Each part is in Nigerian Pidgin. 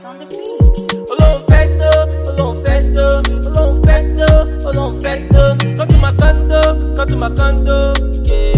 on the beat. Alone factor, alone factor, alone factor, alone factor. Come to my condo, come to my condo, yeah.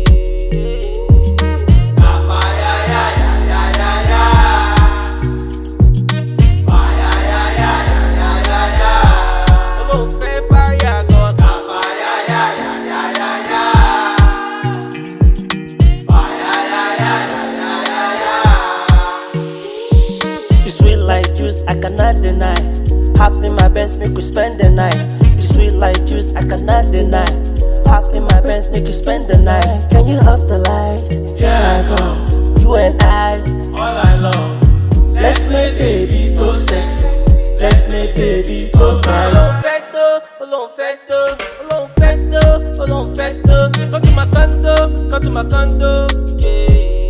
Like juice, I cannot deny. Hop in my best, make you spend the night. You sweet like juice, I cannot deny. Hop in my best, make you spend the night. Can you off the lights? Here I come. You and I, all night long. Let's make baby too sexy. Let's make baby too bad. Alone factor, alone factor, alone factor, alone factor. Come to my condo, come to my condo, yeah.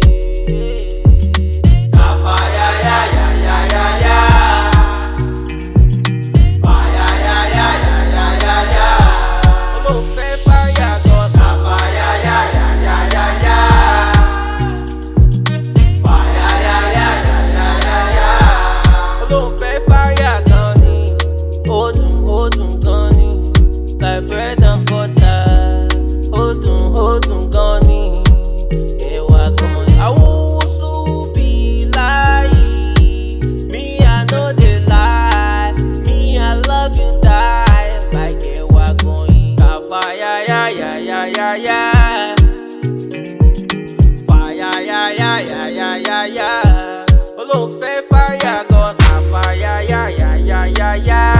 Like bread and butter, hold on, goni. Ewa goni. I will be lying. Me, I know they lie. Me, I love you, die. Like ewa goni. Fire, ya, ya, ya, ya, ya. Fire, ya, ya, ya, ya, ya, ya. Alone fair fire, gone. Fire, ya, ya, ya, ya, ya.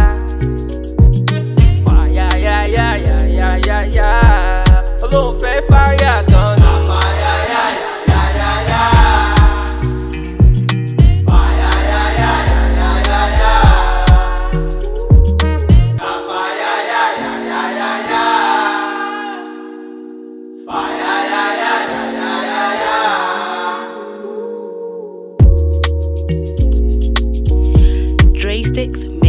Alone fair fire gone. Fire, ya, ya, ya, ya. Fire, ya, ya, ya, ya, ya. Fire, ya, ya, ya, ya, ya. Fire, ya, ya, ya, ya, ya, ya. Dre Sticks